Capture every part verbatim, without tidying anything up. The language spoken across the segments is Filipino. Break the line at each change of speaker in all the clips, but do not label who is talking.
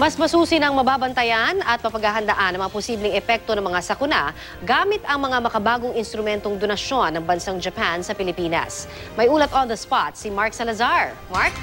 Mas masusin ang mababantayan at mapaghahandaan ang mga posibleng epekto ng mga sakuna gamit ang mga makabagong instrumentong donasyon ng bansang Japan sa Pilipinas. May ulat on the spot si Mark Salazar. Mark?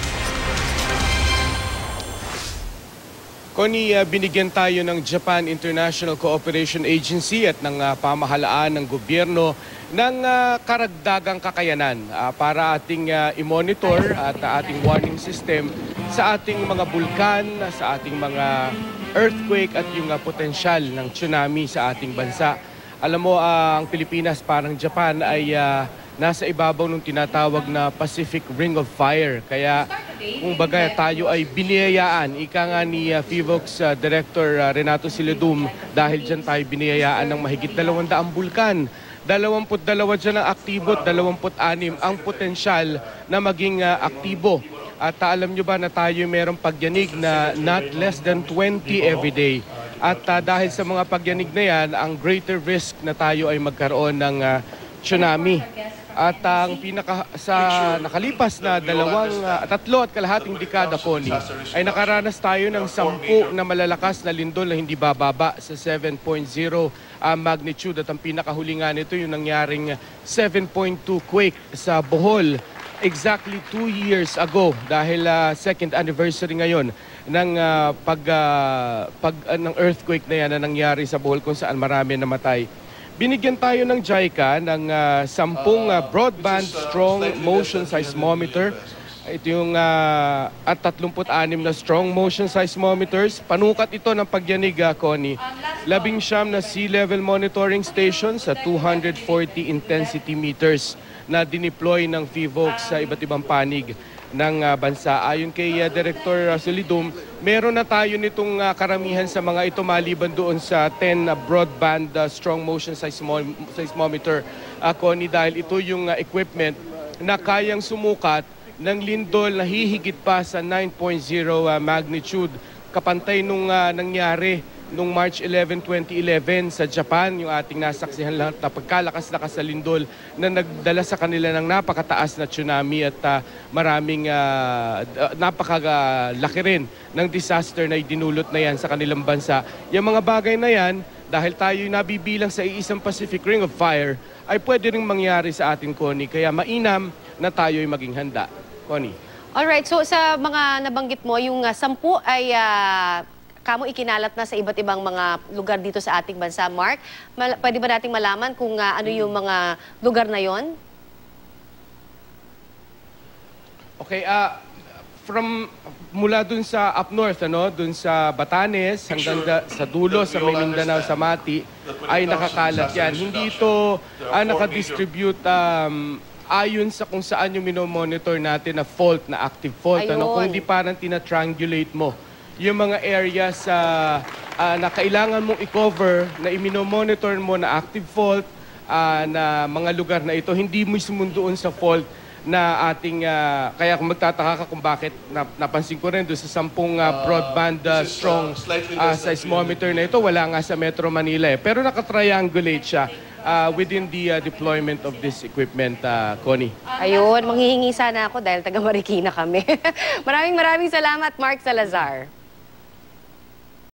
Connie, uh, binigyan tayo ng Japan International Cooperation Agency at ng uh, pamahalaan ng gobyerno ng uh, karagdagang kakayanan uh, para ating uh, i-monitor at uh, ating warning system sa ating mga bulkan, sa ating mga earthquake at yung uh, potensyal ng tsunami sa ating bansa. Alam mo, uh, ang Pilipinas parang Japan ay uh, nasa ibabaw ng tinatawag na Pacific Ring of Fire. Kaya kung baga tayo ay biniyayaan, ika nga ni uh, FIVOX uh, Director uh, Renato Silidum, dahil dyan tayo biniyayaan ng mahigit dalawang daang bulkan. Dalawamput dalawa dyan ang aktibo at dalawamput anim ang potensyal na maging uh, aktibo. At uh, alam nyo ba na tayo mayroong pagyanig na not less than twenty every day. At uh, dahil sa mga pagyanig na yan, ang greater risk na tayo ay magkaroon ng uh, tsunami. At ang pinaka sa nakalipas na dalawang uh, tatlo at kalahating dekada, Connie, ay nakaranas tayo ng sampu na malalakas na lindol na hindi bababa sa seven point zero uh, magnitude. At ang pinakahuli nga nito yung nangyaring seven point two quake sa Bohol exactly two years ago, dahil uh, second anniversary ngayon ng uh, pag, uh, pag uh, ng earthquake na yan na nangyari sa Bohol kung saan marami namatay. Binigyan tayo ng JICA ng uh, sampung uh, broadband strong motion seismometer. Ito yung uh, at tatlumpu't anim na strong motion seismometers. Panukat ito ng pagyanig, uh, Connie. Labing siyam na sea level monitoring stations sa two hundred forty intensity meters na dineploy ng FIVOX sa iba't ibang panig ng uh, bansa. Ayon kay uh, Director uh, Silidum, meron na tayo nitong uh, karamihan sa mga ito maliban doon sa ten uh, broadband uh, strong motion seismo seismometer, uh, Connie, dahil ito yung uh, equipment na kayang sumukat ng lindol na hihigit pa sa nine point zero uh, magnitude, kapantay nung uh, nangyari nung March eleven, twenty eleven sa Japan, yung ating nasaksihan lahat na pagkalakas-lakas sa lindol na nagdala sa kanila ng napakataas na tsunami at uh, maraming uh, napakalaki rin ng disaster na idinulot na yan sa kanilang bansa. Yung mga bagay na yan, dahil tayo nabibilang sa iisang Pacific Ring of Fire, ay pwede rin mangyari sa ating, Connie. Kaya mainam na tayo'y maging handa. Connie.
Alright, so sa mga nabanggit mo, yung uh, sampu ay uh, kamo ikinalat na sa iba't ibang mga lugar dito sa ating bansa. Mark, mal pwede ba nating malaman kung uh, ano yung mga lugar na yon?
Okay, uh, from mula dun sa up north, ano, dun sa Batanes hanggang da, sa dulo sa may Mindanao, sa Mati, ay nakakalat yan. Hindi ito uh, nakadistribute um, ayon sa kung saan yung minomonitor natin na fault, na active fault. Ano, kung hindi parang tina-triangulate mo yung mga areas uh, uh, na kailangan mong i-cover, na i-monitor mo na active fault, uh, na mga lugar na ito, hindi mismo doon sa fault na ating, uh, kaya kung magtataka ka kung bakit, nap napansin ko rin doon sa sampung uh, broadband uh, strong uh, seismometer na ito, wala nga sa Metro Manila eh. Pero nakatriangulate siya uh, within the uh, deployment of this equipment, uh, Connie.
Ayun, manghihingi sana ako dahil taga Marikina kami. Maraming maraming salamat, Mark Salazar.